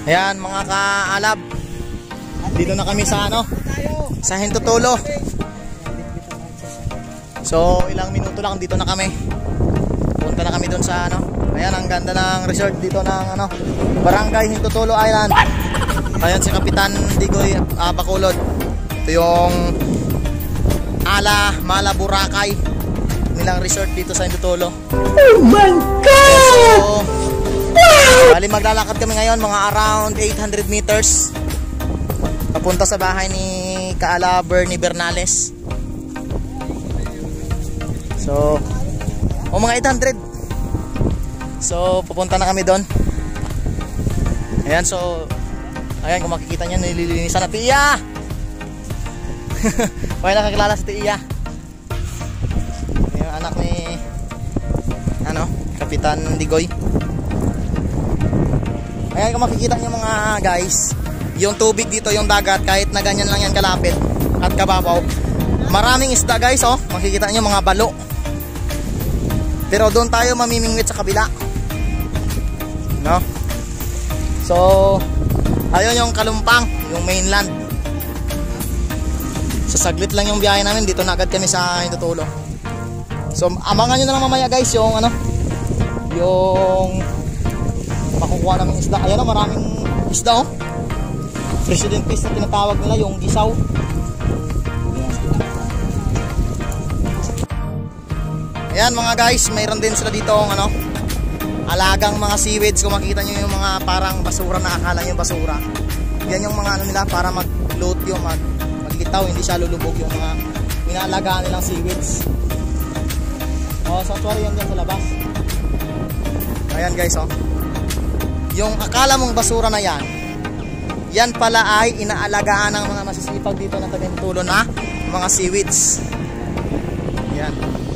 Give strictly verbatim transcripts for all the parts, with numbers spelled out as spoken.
Ayan mga kaalab, dito na kami sa ano, sa Hintutulo. So ilang minuto lang dito na kami. Punta na kami doon sa ano. Ayan, ang ganda ng resort dito ng ano, Barangay Hintutulo Island. Ayan si Kapitan Digoy uh, Bacolod. Ito yung Ala Mala Boracay nilang resort dito sa Hintutulo. Oh my God! So, wow! Bali maglalakad kami ngayon mga around eight hundred meters papunta sa bahay ni Kaala Bernie Bernales. So, o mga eight hundred. So, pupunta na kami doon. Ayan, so ayan, kung makikita nyo, nililinisan na Tiya. May nakakilala si Tiya. Yung anak ni ano, Kapitan Digoy. Ayan, kung makikita nyo mga guys, yung tubig dito, yung dagat, kahit na ganyan lang yan kalapit at kababaw, maraming isda guys, oh. Makikita nyo mga balo. Pero doon tayo mamimingwit sa kabila, no? So ayun yung Kalumpang, yung mainland. So saglit lang yung biyahe namin, dito na agad kami sa Hintutulo. So abangan nyo na lang mamaya guys yung ano, yung makukuha namin isda. Ayan o, maraming isda oh. President fish na tinatawag nila, yung gisaw. Ayan mga guys, mayroon din sila dito ang ano, alagang mga seaweeds. Kung makikita nyo yung mga parang basura na akala nyo basura, yan yung mga ano nila para mag-float yung mag maglitaw, hindi siya lulubog yung mga inaalagaan nilang seaweeds. Oh, sanctuary yan dyan sa labas. Ayan guys oh, yung akala mong basura na yan, yan pala ay inaalagaan ng mga masisipag dito na taga-Hintutulo na mga seaweeds. Ayan.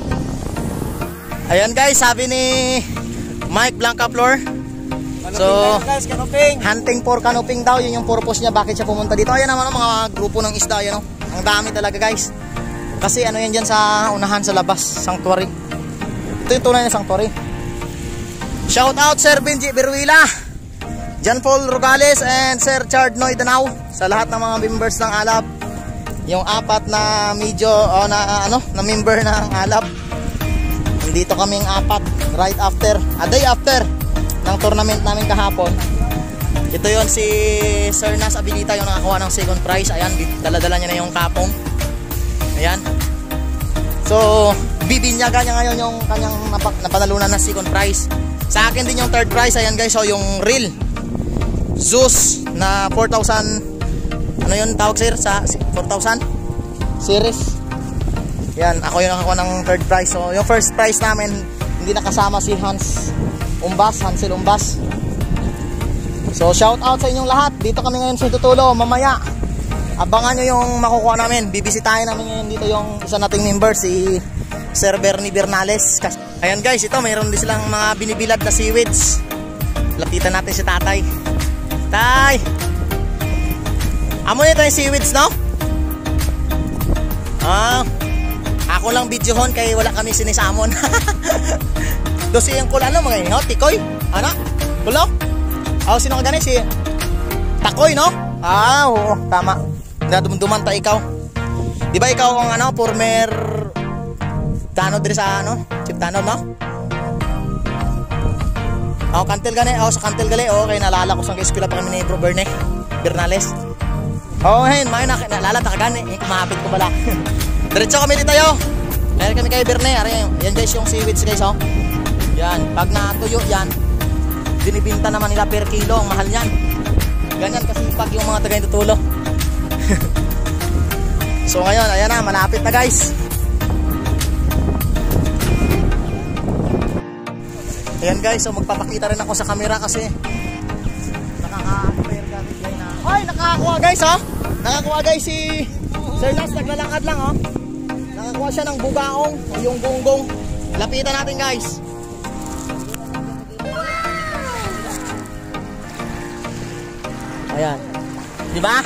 Ayan guys, sabi ni Mike Blancaflor, so guys, canoping. Hunting for canoping daw, yun yung purpose niya, bakit siya pumunta dito. Ayan naman ang mga grupo ng isda, yan oh. Ang dami talaga guys. Kasi ano yan dyan sa unahan sa labas, sanctuary. Ito yung tunay na sanctuary. Shout out Sir Benji Beruila, John Paul Rogales, and Sir Chard Noy Danao, sa lahat ng mga members ng Alab. Yung apat na medyo oh, na ano, na member ng Alab. Dito kaming apat right after, a day after ng tournament namin kahapon. Ito yon si Sir Nas Abilita, yung nakakuha ng second prize. Ayan, dala-dala niya na yung kapong. Ayan. So, bibinyaga niya ngayon yung kanyang napanalunan na second prize. Sa akin din yung third prize. Ayan guys, so yung reel Zeus na four thousand, ano yun tawag sir? Sa four thousand series. Yan, ako yung nakakuha ng third prize. So, yung first prize namin, hindi nakasama si Hans Umbas, Hansel Umbas. So, shout out sa inyong lahat. Dito kami ngayon sa Hintutulo. Mamaya, abangan nyo yung makukuha namin. Bibisitahin namin ngayon dito yung isa nating member, si Sir Bernie Bernales. Ayan guys, ito, mayroon din silang mga binibilad na seaweeds. Lapitan natin si tatay. Tay! Amo nito yung seaweeds, no? Ah, ako lang videohon kay wala kami sinisamon. Dosi yung kula ano mga no, tikoy. Ana? Kulo? Aw sino ka gani si Takoy no? Ah, oo, tama. Nadumduman ta ikaw. Di ba ikaw ang ano, former tanod dire sa ano? Chief tanod no? Aw kantel gani, aw sa kantel gali. Okay, naalala ko sa eskwela pa kami ni Bro Berne Bernales. Oh, hen, may na naalala ta gani, kumapit ko pala. Diretso kami dito tayo. Meron kami kay Berne. Yan guys yung seaweeds guys oh. Yan, pag natuyo yan, binibinta naman nila per kilo, ang mahal niyan. Ganyan kasi pag yung mga taga Hintutulo. So ngayon, ayan na, malapit na guys. Ayan guys, so magpapakita rin ako sa camera kasi nakaka-prepare gamit guys na. Ay, nakakuha guys oh. Nakakuha guys si Sir Las, naglalakad lang oh. Nakakuha siya ng bugaong o yung gonggong. Lapitan natin guys. Ayan. Diba?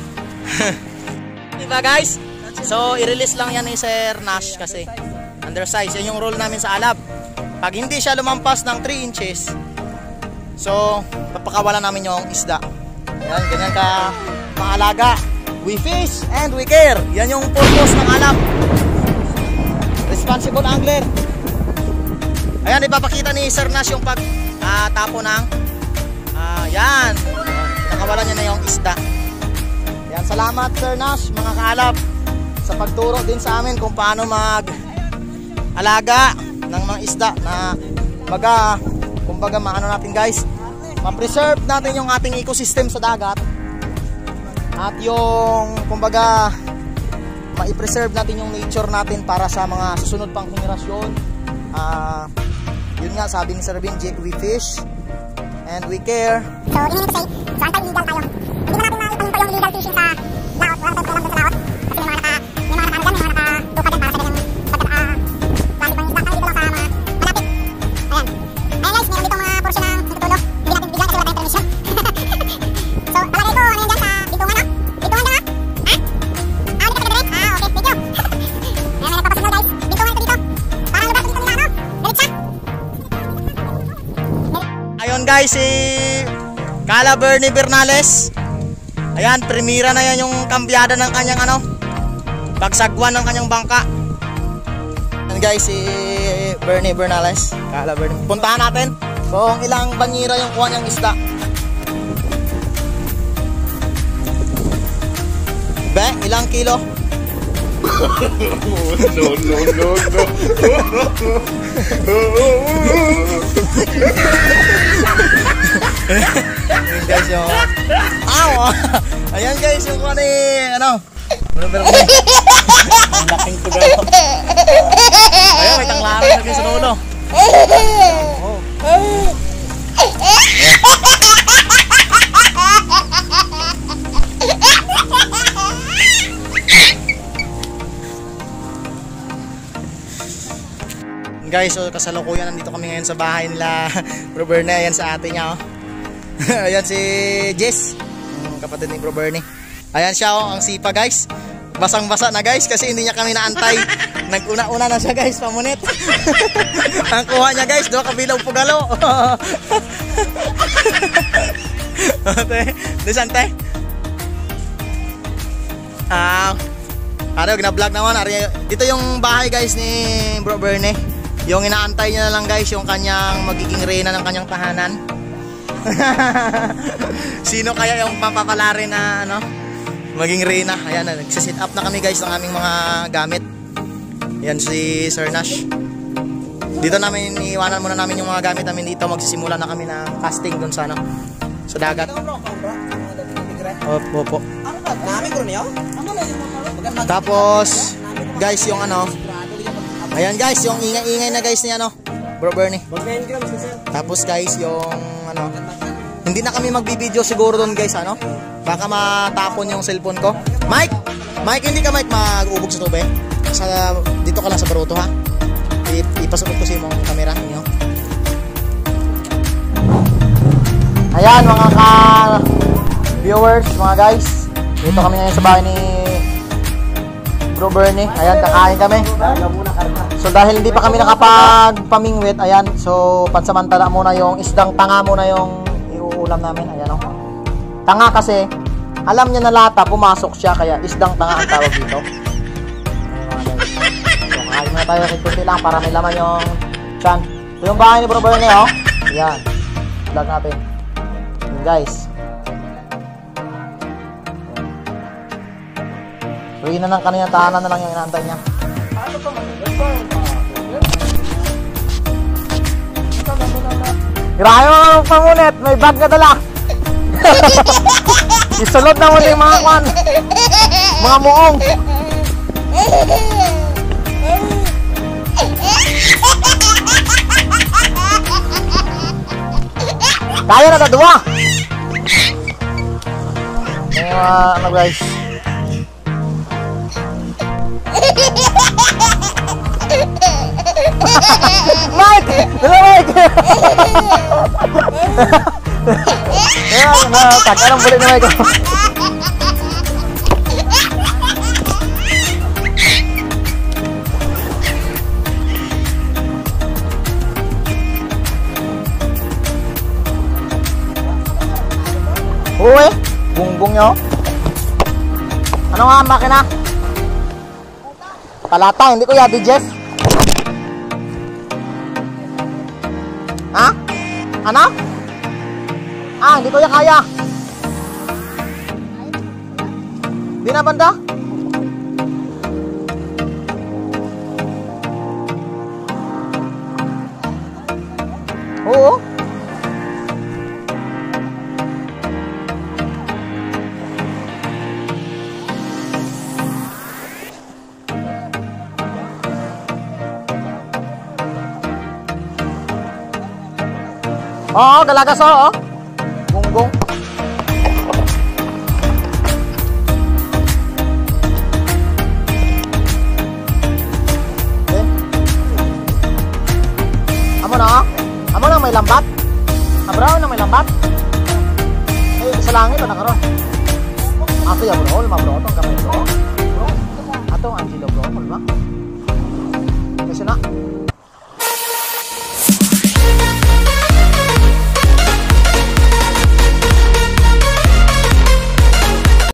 Diba guys? So i-release lang yan ni Sir Nash kasi undersize. Yan yung rule namin sa Alab. Pag hindi siya lumampas ng three inches, so papakawalan namin yung isda. Yan, ganyan ka maalaga. We fish and we care. Yan yung purpose ng alam. Responsible angler. Ayan, ipapakita ni Sir Nash yung pag uh, tapo ng uh, yan. Nakawalan niya na yung isda. Yan, salamat Sir Nash, mga kaalap, sa pagturo din sa amin kung paano mag alaga ng mga isda na baga, kumbaga maano natin guys, ma-preserve natin yung ating ecosystem sa dagat at yung kumbaga ma-preserve natin yung nature natin para sa mga susunod pang henerasyon. Uh, yun nga sabi ni Sir Benji, we fish and we care. So yun yung say, so anti-illegal tayo. Hindi na natin maipalingko yung illegal fishing sa laot. Wala tayong kailang doon sa laot. Kasi may mga naka, may mga nakaano dyan, may mga nakaduka dyan para sa ganyan pagkaka klasik ng isda. Tayo dito lang sa mga malapit. Ayan. Ayan guys, meron dito mga portion ng natutulo. Hindi natin bigyan kasi wala tayong permission. So palagay ko, ano yan dyan sa bitungan, no? Bitungan dyan, ha? Ha? Ah, dito ka direct? Ah, okay, thank you. Ayan, may nagpapasignal guys. Bitungan ito dito. Parang lugar ito dito nila, no? Diretsa. Ayun guys, si Kala Bernie Bernales. Ayan, primira na yan yung kambyada ng kanyang ano, pagsagwan ng kanyang bangka. Ayan guys, si Bernie Bernales, Kala Bernie. Puntahan natin kung ilang banyira yung kuha niyang isda. Be, ilang kilo? No, no, no, no. Ayan guys yung aw, ayan guys yung kuha ni ano, pero ang laking tugalo. Ayun, may tanglaran na guys sa ulo. Oh. Guys, so kasalukuyan nandito kami ngayon sa bahay nila Bro Bernie. Ayan sa ate niya, oh. Ayan si Jess, yung kapatid ni Bro Bernie. Ayan siya, oh, ang sipa guys. Basang-basa na guys kasi hindi niya kami naantay. Nag-una-una na siya guys, pamunit. Ang kuha niya guys, doon kabilang pugalo. Desan tay. Ah, ano, gina-vlog naman. Dito yung bahay guys ni Bro Bernie. Yung inaantay niya na lang guys yung kanyang magiging reyna ng kanyang tahanan. Sino kaya yung papapalari na ano, maging reyna? Ayan, nagsisit up na kami guys ng aming mga gamit. Ayan si Sir Nash. Dito namin iiwanan muna namin yung mga gamit namin dito. Magsisimula na kami ng casting dun sa ano, sa dagat. Opo, opo. Tapos guys yung ano, ayan guys, yung ingay-ingay na guys ni ano, Bro Bernie. Tapos guys, yung ano, hindi na kami magbibideo siguro doon guys, ano? Baka matapon yung cellphone ko. Mike! Mike, hindi ka Mike mag-ubog sa tubig? Sa, dito ka lang sa baruto ha? I ipasukot ko sa yung camera ninyo. Ayan mga ka-viewers, mga guys. Dito kami ngayon sa bahay ni Bro Bernie. Ayan, kakain kami. So dahil hindi pa kami nakapagpamingwit, ayan, so pansamantala muna yung isdang tanga muna yung iuulam namin. Ayan o. Tanga kasi, alam niya na lata, pumasok siya, kaya isdang tanga ang tawag dito. Ayan, so kakain muna tayo, kitunti lang para may laman yung chan. Ito yung bahay ni Bro Bernie o. Ayan, vlog natin. Ayan guys. Uwi na ng kanina tahanan na lang yung inaantay niya. Grabe mga pangunit, may bag na dala. Isulot na muna yung mga kwan, mga muong. Tayo na dadua. Mga ano guys, Mike! Hello Mike! Ayan, natagka ng bulit na Mike. Uwe! Bungbong nyo. Ano nga ang makina? Palata, hindi ko yabi, Jeff. Ha? Ano? Ah, hindi ko ya kaya. Di na banda? Oo. Oo, galagas oo. Gunggong. Okay. Amo na, amo na may lambat. Abraw na may lambat. Ay, sa langit na karon. Ato ya bro, mabro tong kamay bro. Bro. Ato ang Angelo bro, ba? Kasi na.